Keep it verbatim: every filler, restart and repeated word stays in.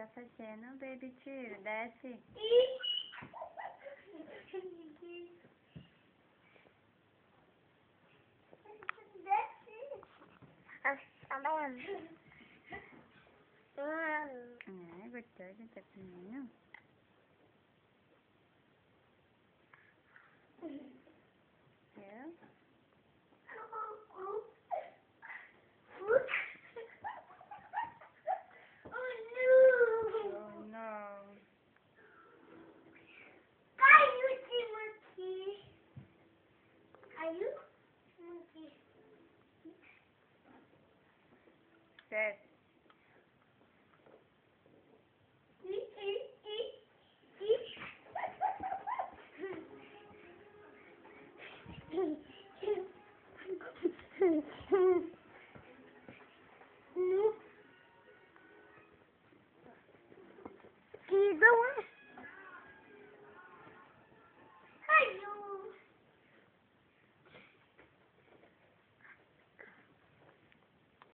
tá fazendo, baby tiro? Desce. É, gostoso, tá comendo? É? Oh, não. Desce. Que não é?